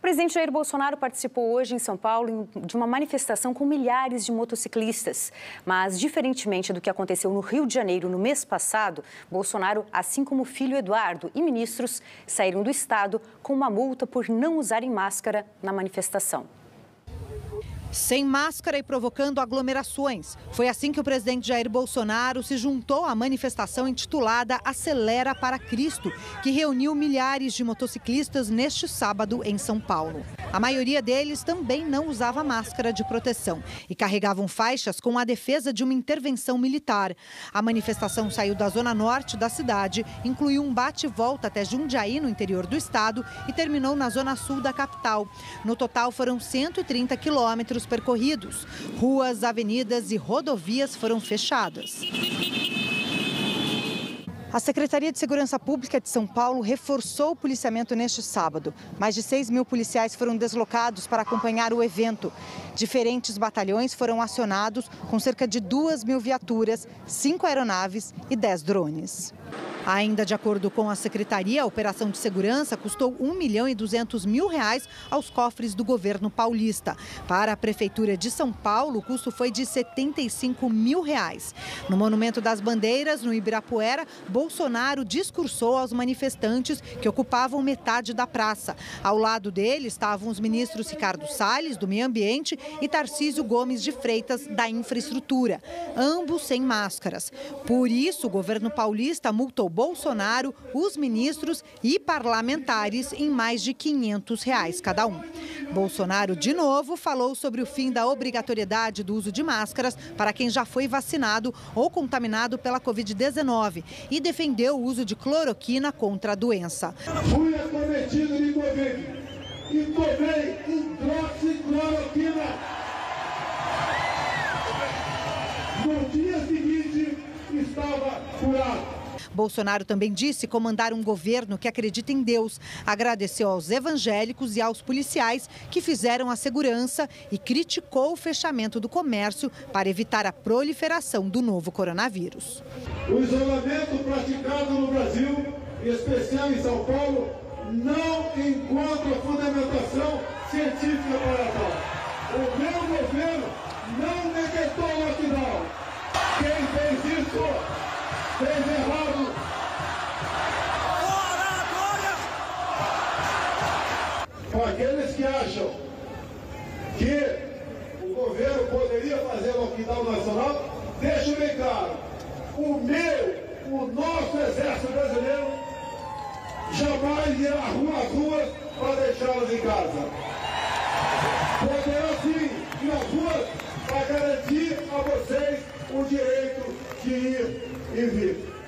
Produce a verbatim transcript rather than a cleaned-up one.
presidente Jair Bolsonaro participou hoje em São Paulo de uma manifestação com milhares de motociclistas. Mas, diferentemente do que aconteceu no Rio de Janeiro no mês passado, Bolsonaro, assim como o filho Eduardo e ministros, saíram do estado com uma multa por não usarem máscara na manifestação. Sem máscara e provocando aglomerações. Foi assim que o presidente Jair Bolsonaro se juntou à manifestação intitulada Acelera para Cristo, que reuniu milhares de motociclistas neste sábado em São Paulo. A maioria deles também não usava máscara de proteção e carregavam faixas com a defesa de uma intervenção militar. A manifestação saiu da zona norte da cidade, incluiu um bate-volta até Jundiaí, no interior do estado, e terminou na zona sul da capital. No total, foram cento e trinta quilômetros percorridos. Ruas, avenidas e rodovias foram fechadas. A Secretaria de Segurança Pública de São Paulo reforçou o policiamento neste sábado. Mais de seis mil policiais foram deslocados para acompanhar o evento. Diferentes batalhões foram acionados com cerca de duas mil viaturas, cinco aeronaves e dez drones. Ainda de acordo com a Secretaria, a operação de segurança custou um milhão e duzentos mil reais aos cofres do governo paulista. Para a Prefeitura de São Paulo, o custo foi de setenta e cinco mil reais. No Monumento das Bandeiras, no Ibirapuera, Bolsonaro discursou aos manifestantes que ocupavam metade da praça. Ao lado dele estavam os ministros Ricardo Salles, do Meio Ambiente, e Tarcísio Gomes de Freitas, da Infraestrutura, ambos sem máscaras. Por isso, o governo paulista multou Bolsonaro, os ministros e parlamentares em mais de quinhentos reais cada um. Bolsonaro, de novo, falou sobre o fim da obrigatoriedade do uso de máscaras para quem já foi vacinado ou contaminado pela covid dezenove e defendeu o uso de cloroquina contra a doença. Fui acometido de Covid e tomei hidroxicloroquina. No dia seguinte, estava curado. Bolsonaro também disse comandar um governo que acredita em Deus. Agradeceu aos evangélicos e aos policiais que fizeram a segurança e criticou o fechamento do comércio para evitar a proliferação do novo coronavírus. O isolamento praticado no Brasil, em especial em São Paulo, não encontra fundamentação científica para tal. O meu governo não decretou lockdown. Quem fez isso fez errado. Para aqueles que acham que o governo poderia fazer lockdown nacional, deixo bem claro, o meu, o nosso exército brasileiro jamais irá às ruas para deixá-los em casa. Poderá sim ir às ruas para garantir a vocês o direito de ir e vir.